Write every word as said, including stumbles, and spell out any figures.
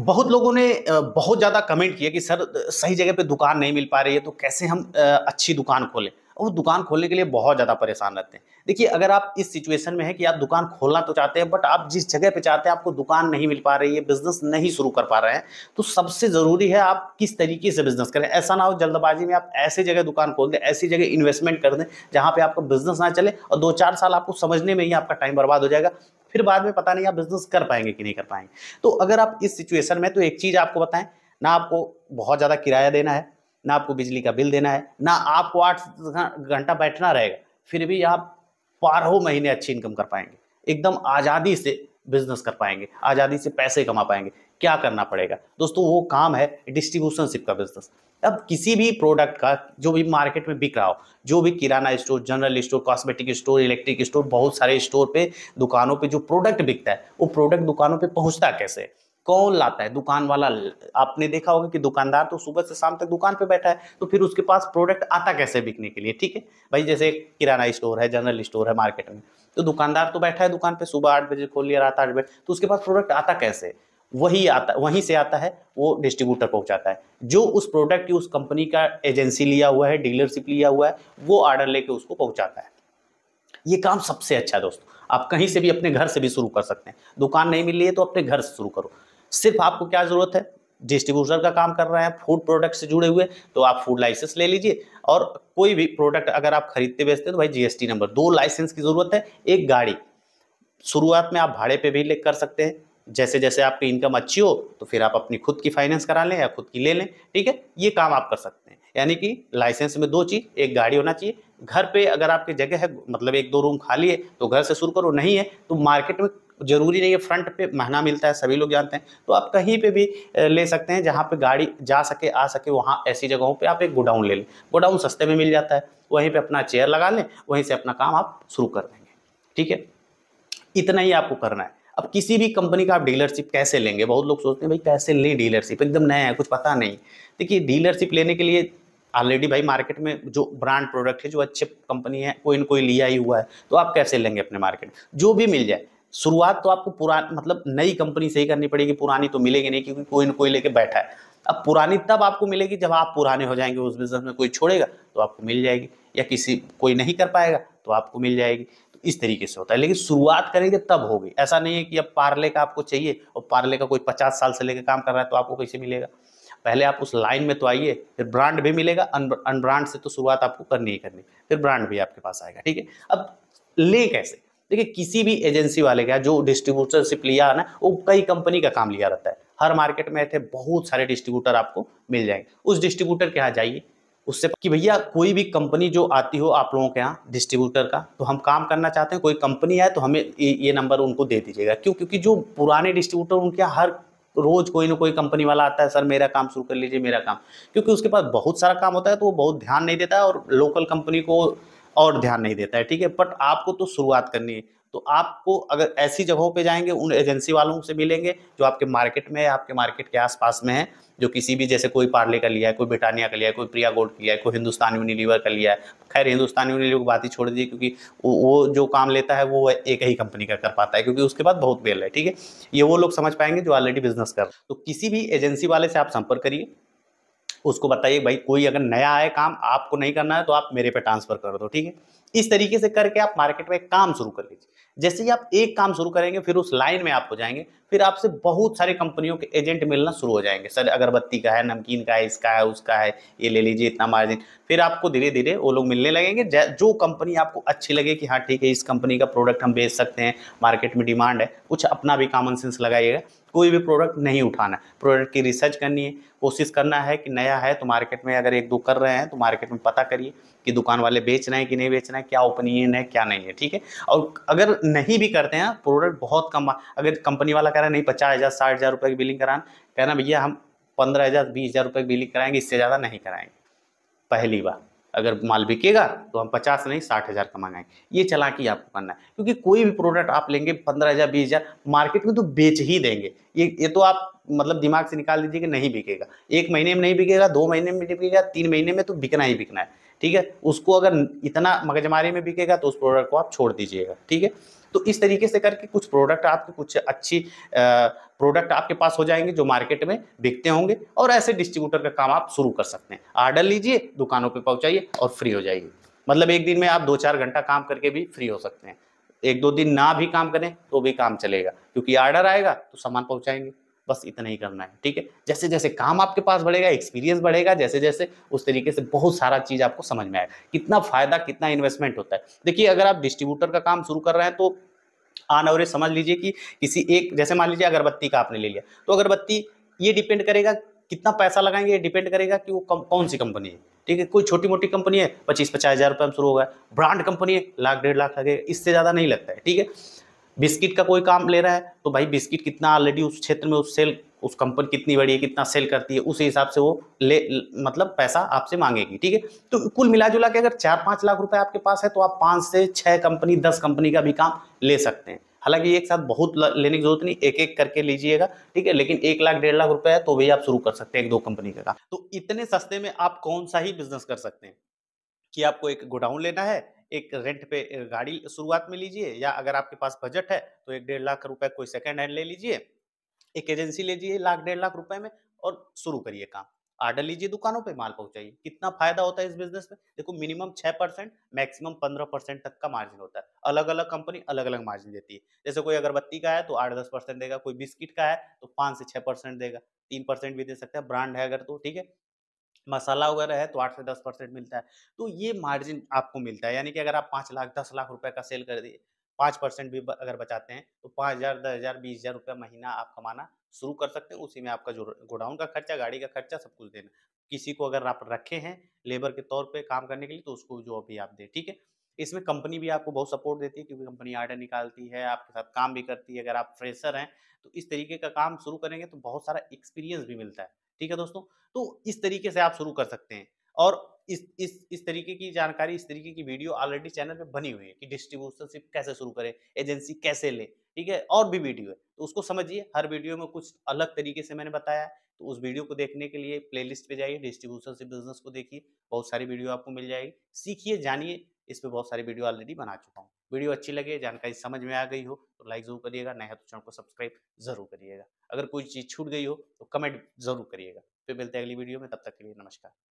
बहुत लोगों ने अ, बहुत ज़्यादा कमेंट किए कि सर अ, सही जगह पे दुकान नहीं मिल पा रही है तो कैसे हम अ, अच्छी दुकान खोलें। और वो दुकान खोलने के लिए बहुत ज़्यादा परेशान रहते हैं। देखिए, अगर आप इस सिचुएशन में हैं कि आप दुकान खोलना तो चाहते हैं, बट आप जिस जगह पे चाहते हैं आपको दुकान नहीं मिल पा रही है, बिज़नेस नहीं शुरू कर पा रहे हैं, तो सबसे ज़रूरी है आप किस तरीके से बिज़नेस करें। ऐसा ना हो जल्दबाज़ी में आप ऐसी जगह दुकान खोल दें, ऐसी जगह इन्वेस्टमेंट कर दें जहाँ पे आपका बिज़नेस ना चले और दो चार साल आपको समझने में ही आपका टाइम बर्बाद हो जाएगा। फिर बाद में पता नहीं आप बिज़नेस कर पाएँगे कि नहीं कर पाएँगे। तो अगर आप इस सिचुएशन में, तो एक चीज़ आपको बताएँ, ना आपको बहुत ज़्यादा किराया देना है, ना आपको बिजली का बिल देना है, ना आपको आठ घ घंटा बैठना रहेगा, फिर भी आप बारहों महीने अच्छी इनकम कर पाएँगे। एकदम आज़ादी से बिज़नेस कर पाएँगे, आज़ादी से पैसे कमा पाएँगे। क्या करना पड़ेगा? दोस्तों, वो काम है डिस्ट्रीब्यूशनशिप का बिज़नेस। अब किसी भी प्रोडक्ट का जो भी मार्केट में बिक रहा हो, जो भी किराना store, general store, cosmetic store, electric store, बहुत सारे स्टोर पे, दुकानों पे जो प्रोडक्ट बिकता है, वो प्रोडक्ट दुकानों पे पहुँचता कैसे है? कौन लाता है? दुकान वाला ल आपने देखा होगा कि दुकानदार तो सुबह से शाम तक दुकान पे बैठा है, तो फिर उसके पास प्रोडक्ट आता कैसे है बिकने के लिए, ठीक है? भाई जैसे एक किराना स्टोर है, जनरल स्टोर है मार्केट में, तो दुकानदार तो बैठा है दुकान पे, सुबह आठ बजे खोल लिया, रात आठ बजे, तो उसके पास प्रोडक्ट आता कैसे है? वही आता वहीं से आता है, वो डिस्ट्रीब्यूटर पहुँचाता है। जो उस प्रोडक्ट की उस कंपनी का एजेंसी लिया हुआ है, डीलरशिप लिया हुआ है, वो ऑर्डर लेके उसको पहुँचाता है। ये काम सबसे अच्छा है दोस्तों। आप कहीं से भी अपने घर से भी शुरू कर सकते हैं। दुकान नहीं मिल रही है तो अपने घर से शुरू करो। सिर्फ आपको क्या ज़रूरत है? डिस्ट्रीब्यूटर का काम कर रहे हैं, फूड प्रोडक्ट से जुड़े हुए, तो आप फूड लाइसेंस ले लीजिए। और कोई भी प्रोडक्ट अगर आप खरीदते बेचते हैं तो भाई जीएसटी नंबर, दो लाइसेंस की ज़रूरत है, एक गाड़ी। शुरुआत में आप भाड़े पे भी ले कर सकते हैं। जैसे-जैसे आपकी इनकम अच्छी हो, तो फिर आप अपनी खुद की फाइनेंस करा लें या खुद की ले लें, ठीक है? ये काम आप कर सकते हैं। यानी कि लाइसेंस में दो चीज़, एक गाड़ी होना चाहिए। घर पे अगर आपकी जगह है, मतलब एक दो रूम खाली है, तो घर से शुरू करो, नहीं है तो मार्केट में ज़रूरी नहीं है फ्रंट पे महँगा मिलता है, सभी लोग जानते हैं। तो आप कहीं पे भी अ, ले सकते हैं जहाँ पे गाड़ी जा सके, आ सके, वहाँ ऐसी जगहों पे आप एक गोडाउन ले लें। गोडाउन सस्ते में मिल जाता है, वहीं पे अपना चेयर लगा लें, वहीं से अपना काम आप शुरू कर देंगे, ठीक है? इतना ही आपको करना है। अब किसी भी कंपनी का आप डीलरशिप कैसे लेंगे? बहुत लोग सोचते हैं भाई कैसे लें डीलरशिप? एकदम नया है, कुछ पता नहीं। देखिए, डीलरशिप लेने के लिए ऑलरेडी भाई मार्केट में जो ब्रांड प्रोडक्ट है, जो अच्छे कंपनी है, कोई न कोई लिया ही हुआ है, तो आप कैसे लेंगे अपने मार्केट में? जो भी मिल जाए। शुरुआत तो आपको पुरा मतलब नई कंपनी से ही करनी पड़ेगी, पुरानी तो मिलेगी नहीं, क्योंकि कोई न कोई लेके बैठा है। अब पुरानी तब आपको मिलेगी जब आप पुराने हो जाएँगे, उस बिज़नेस में कोई छोड़ेगा तो आपको मिल जाएगी, या किसी कोई नहीं कर पाएगा तो आपको मिल जाएगी। इस तरीके से होता है, लेकिन शुरुआत करेंगे तब होगी। ऐसा नहीं है कि अब पार्ले का आपको चाहिए और पार्ले का कोई पचास साल से लेके काम कर रहा है तो आपको कैसे मिलेगा? पहले आप उस लाइन में तो आइए, फिर ब्रांड भी मिलेगा। अन अनब्रांड से तो शुरुआत आपको करनी ही करनी, फिर ब्रांड भी आपके पास आएगा, ठीक है? अब लें कैसे? देखिए, किसी भी एजेंसी वाले का जो डिस्ट्रीब्यूटरशिप लिया है ना, वो कई कंपनी का काम लिया रहता है। हर मार्केट में ऐसे बहुत सारे डिस्ट्रीब्यूटर आपको मिल जाएंगे। उस डिस्ट्रीब्यूटर के यहाँ जाइए, उससे कि भैया कोई भी कंपनी जो आती हो आप लोगों के यहाँ डिस्ट्रीब्यूटर का, तो हम काम करना चाहते हैं, कोई कंपनी है तो हमें ये ये नंबर उनको दे दीजिएगा। क्यों? क्योंकि जो पुराने डिस्ट्रीब्यूटर, उनके यहाँ हर रोज कोई ना कोई कंपनी वाला आता है, सर मेरा काम शुरू कर लीजिए, मेरा काम। क्योंकि उसके पास बहुत सारा काम होता है तो वो बहुत ध्यान नहीं देता है, और लोकल कंपनी को और ध्यान नहीं देता है, ठीक है? बट आपको तो शुरुआत करनी है, तो आपको अगर ऐसी जगहों पे जाएंगे, उन एजेंसी वालों से मिलेंगे जो आपके मार्केट में है, आपके मार्केट के आसपास में है, जो किसी भी, जैसे कोई पार्ले का लिया है, कोई ब्रिटानिया का लिया है, कोई प्रिया गोल्ड का लिया है, कोई हिंदुस्तान यूनिलीवर का लिया है। खैर, हिंदुस्तान यूनिलीवर की बात ही छोड़ दीजिए, क्योंकि वो वो जो काम लेता है वो एक ही कंपनी का कर पाता है, क्योंकि उसके पास बहुत बेल है, ठीक है? ये वो लोग समझ पाएंगे जो ऑलरेडी बिजनेस कर रहे हैं। तो किसी भी एजेंसी वाले से आप संपर्क करिए, उसको बताइए भाई कोई अगर नया आए काम, आपको नहीं करना है तो आप मेरे पे ट्रांसफर कर दो, ठीक है? इस तरीके से करके आप मार्केट में काम शुरू कर लीजिए। जैसे ही आप एक काम शुरू करेंगे, फिर उस लाइन में आप हो जाएंगे, फिर आपसे बहुत सारी कंपनियों के एजेंट मिलना शुरू हो जाएंगे। सर अगरबत्ती का है, नमकीन का है, इसका है, उसका है, ये ले लीजिए, इतना मार्जिन। फिर आपको धीरे धीरे वो लोग मिलने लगेंगे। जो कंपनी आपको अच्छी लगे कि हाँ ठीक है, इस कंपनी का प्रोडक्ट हम बेच सकते हैं, मार्केट में डिमांड है, कुछ अपना भी कॉमन सेंस लगाइएगा। कोई भी प्रोडक्ट नहीं उठाना, प्रोडक्ट की रिसर्च करनी है, कोशिश करना है कि नया है तो मार्केट में अगर एक दो कर रहे हैं तो मार्केट में पता करिए कि दुकान वाले बेच रहे हैं कि नहीं बेच रहे हैं, क्या ओपिनियन है, क्या नहीं है, ठीक है? और अगर नहीं भी करते हैं, प्रोडक्ट बहुत कम, अगर कंपनी वाला कह रहा है नहीं पचास हज़ार साठ हज़ार रुपये की बिलिंग कराना, कहना भैया हम पंद्रह हज़ार बीस हज़ार रुपये की बिलिंग कराएंगे, इससे ज़्यादा नहीं कराएंगे। पहली बार अगर माल बिकेगा तो हम पचास नहीं साठ हज़ार का मंगाएंगे। ये चालाकी आपको करना है, क्योंकि कोई भी प्रोडक्ट आप लेंगे पंद्रह हज़ार बीस हज़ार मार्केट में तो बेच ही देंगे। ये ये तो आप मतलब दिमाग से निकाल दीजिए कि नहीं बिकेगा, एक महीने में नहीं बिकेगा, दो महीने में नहीं बिकेगा, तीन महीने में तो बिकना ही बिकना है, ठीक है? उसको अगर इतना मगजमारी में बिकेगा तो उस प्रोडक्ट को आप छोड़ दीजिएगा, ठीक है? तो इस तरीके से करके कुछ प्रोडक्ट आपकी कुछ अच्छी प्रोडक्ट आपके पास हो जाएंगे जो मार्केट में बिकते होंगे, और ऐसे डिस्ट्रीब्यूटर का काम आप शुरू कर सकते हैं। ऑर्डर लीजिए, दुकानों पे पहुंचाइए और फ्री हो जाइए। मतलब एक दिन में आप दो चार घंटा काम करके भी फ्री हो सकते हैं। एक दो दिन ना भी काम करें तो भी काम चलेगा, क्योंकि ऑर्डर आएगा तो सामान पहुंचाएंगे। बस इतना ही करना है, ठीक है। जैसे जैसे काम आपके पास बढ़ेगा, एक्सपीरियंस बढ़ेगा, जैसे जैसे उस तरीके से बहुत सारा चीज आपको समझ में आएगा, कितना फायदा कितना इन्वेस्टमेंट होता है। देखिए अगर आप डिस्ट्रीब्यूटर का काम शुरू कर रहे हैं तो ऑन एवरेज समझ लीजिए कि किसी एक, जैसे मान लीजिए अगरबत्ती का आपने ले लिया, तो अगरबत्ती ये डिपेंड करेगा कितना पैसा लगाएंगे, ये डिपेंड करेगा कि वो कम, कौन सी कंपनी है, ठीक है। कोई छोटी मोटी कंपनी है पच्चीस पचास हजार रुपये में शुरू होगा, ब्रांड कंपनी है लाख डेढ़ लाख लगेगा, इससे ज़्यादा नहीं लगता है, ठीक है। बिस्किट का कोई काम ले रहा है तो भाई बिस्किट कितना ऑलरेडी उस क्षेत्र में उस सेल उस कंपनी कितनी बड़ी है, कितना सेल करती है, उस हिसाब से वो ले मतलब पैसा आपसे मांगेगी, ठीक है। तो कुल मिला जुला के अगर चार पाँच लाख रुपए आपके पास है तो आप पाँच से छह कंपनी दस कंपनी का भी काम ले सकते हैं। हालांकि एक साथ बहुत लेने की जरूरत नहीं, एक एक करके लीजिएगा, ठीक है। लेकिन एक लाख डेढ़ लाख रुपए है तो भी आप शुरू कर सकते हैं एक दो कंपनी का काम। तो इतने सस्ते में आप कौन सा ही बिजनेस कर सकते हैं कि आपको एक गोडाउन लेना है, एक रेंट पे गाड़ी शुरुआत में लीजिए, या अगर आपके पास बजट है तो एक डेढ़ लाख रुपए कोई सेकंड हैंड ले लीजिए, एक एजेंसी लीजिए लाख डेढ़ लाख रुपए में और शुरू करिए काम। ऑर्डर लीजिए, दुकानों पे माल पहुंचाइए। कितना फायदा होता है इस बिजनेस में, देखो मिनिमम छह परसेंट मैक्सिमम पंद्रह परसेंट तक का मार्जिन होता है। अलग अलग कंपनी अलग अलग मार्जिन देती है। जैसे कोई अगरबत्ती का है तो आठ दस परसेंट देगा, कोई बिस्किट का है तो पाँच से छह परसेंट देगा, तीन परसेंट भी दे सकता है ब्रांड है अगर तो, ठीक है। मसाला वगैरह है तो आठ से दस परसेंट मिलता है। तो ये मार्जिन आपको मिलता है, यानी कि अगर आप पाँच लाख दस लाख रुपए का सेल कर दिए, पाँच परसेंट भी ब अगर बचाते हैं तो पाँच हज़ार दस हज़ार बीस हज़ार रुपया महीना आप कमाना शुरू कर सकते हैं। उसी में आपका जो गोडाउन का खर्चा, गाड़ी का खर्चा सब कुछ देना। किसी को अगर आप रखे हैं लेबर के तौर पे काम करने के लिए तो उसको जो अभी आप दें, ठीक है। इसमें कंपनी भी आपको बहुत सपोर्ट देती है, क्योंकि कंपनी ऑर्डर निकालती है, आपके साथ काम भी करती है। अगर आप फ्रेशर हैं तो इस तरीके का काम शुरू करेंगे तो बहुत सारा एक्सपीरियंस भी मिलता है, ठीक है दोस्तों। तो इस तरीके से आप शुरू कर सकते हैं। और इस इस इस तरीके की जानकारी, इस तरीके की वीडियो ऑलरेडी चैनल पे बनी हुई है कि डिस्ट्रीब्यूटरशिप कैसे शुरू करें, एजेंसी कैसे लें, ठीक है। और भी वीडियो है तो उसको समझिए। हर वीडियो में कुछ अलग तरीके से मैंने बताया है, तो उस वीडियो को देखने के लिए प्लेलिस्ट पे जाइए, डिस्ट्रीब्यूटरशिप बिजनेस को देखिए, बहुत सारी वीडियो आपको मिल जाएगी। सीखिए, जानिए, इस पे बहुत सारी वीडियो ऑलरेडी बना चुका हूँ। वीडियो अच्छी लगे, जानकारी समझ में आ गई हो तो लाइक जरूर करिएगा, नया है तो चैनल को सब्सक्राइब जरूर करिएगा। अगर कोई चीज़ छूट गई हो तो कमेंट जरूर करिएगा। फिर मिलते हैं अगली वीडियो में, तब तक के लिए नमस्कार।